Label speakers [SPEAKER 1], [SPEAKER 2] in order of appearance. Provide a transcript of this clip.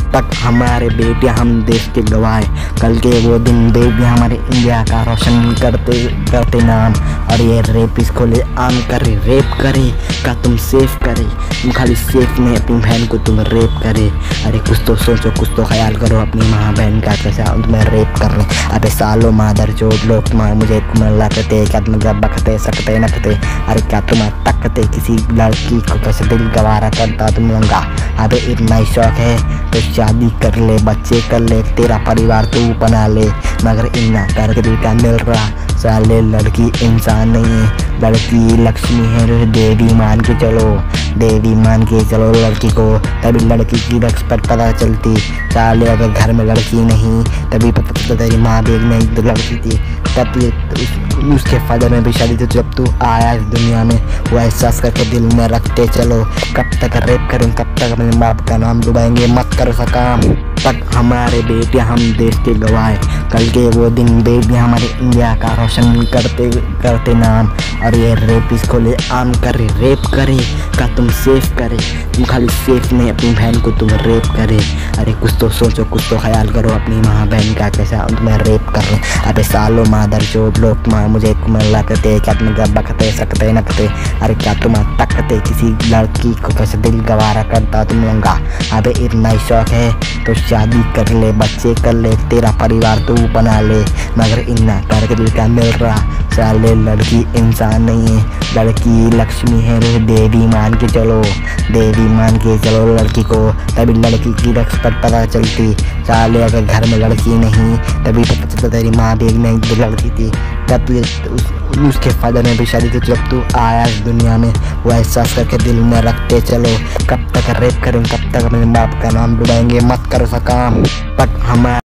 [SPEAKER 1] तक हमारे बेटियां हम देश के गवाह, कल के वो दिन बेटियां हमारे इंडिया का रोशन करते करते नाम। और ये रेपिस्ट को ले आम करे, रेप करे का तुम सेफ करे, तुम खाली सेफ नहीं अपनी बहन को तुम रेप करे। अरे कुछ तो सोचो, कुछ तो ख्याल करो अपनी माँ बहन का, कैसे तुम्हें रेप कर रहे। अबे सालों मादर चोट लोग तुम्हारे मुझे तुम्हें लगते, क्या तुम जब बकते सकते नकते। अरे क्या तुम्हें तकते किसी लड़की को, कैसे दिल गवारा करता तुम लंगा। अबे इतना ही शौक है तो शादी कर ले, बच्चे कर ले, तेरा परिवार तू बना ले, मगर इतना करके बेटा मिल रहा। साले लड़की इंसान नहीं है, लड़की लक्ष्मी है, देवी मान के चलो, देवी मान के चलो लड़की को, तभी लड़की की रिस्पेक्ट पता चलती। साले अगर घर में लड़की नहीं तभी पता चलता तेरी माँ भी नहीं तो लड़की थी, तब उसके फायदे में भी शादी थी। जब तू आया इस दुनिया में वो एहसास करके दिल में रखते चलो, कब तक रेप करें, कब तक अपने बाप का नाम डुबाएंगे, मत करो सा काम। तक हमारे बेटियां हम देश के गवाह, कल के वो दिन बेटियां हमारे इंडिया का रोशन करते करते नाम। और ये रेपिस्ट को ले आम करे, रेप करे का तुम सेफ करे, तुम खाली सेफ नहीं अपनी बहन को तुम रेप करे। अरे कुछ तो सोचो, कुछ तो ख्याल करो अपनी माँ बहन का, कैसे तुम्हें रेप कर रहे। अबे सालों मादर चोट लोग तुम्हारे मुझे तुम्हें लगते, क्या तुम जब बकते सकते नकते। अरे क्या तुम्हें तकते किसी लड़की को, कैसे दिल गवारा करता तुम लंगा। अबे इतना ही शौक है तो शादी कर ले, बच्चे कर ले, तेरा परिवार तू बना ले, मगर इतना करके दिल का मिल रहा। साले लड़की इंसान नहीं है, लड़की लक्ष्मी है, देवी मान के चलो, देवी मान के चलो लड़की को, तभी लड़की की रिस्पेक्ट पता चलती। साले अगर घर में लड़की नहीं तभी पता चलता तेरी माँ भी नहीं तो लड़की थी, तब तुझे उसके फायदे में भी शादी थी। जब तू आया इस दुनिया में वो एहसास करके दिल में रखते चलो, कब तक रेप करें, कब तक अपने बाप का नाम डुबाएंगे, मत करो सा काम। तक हमारे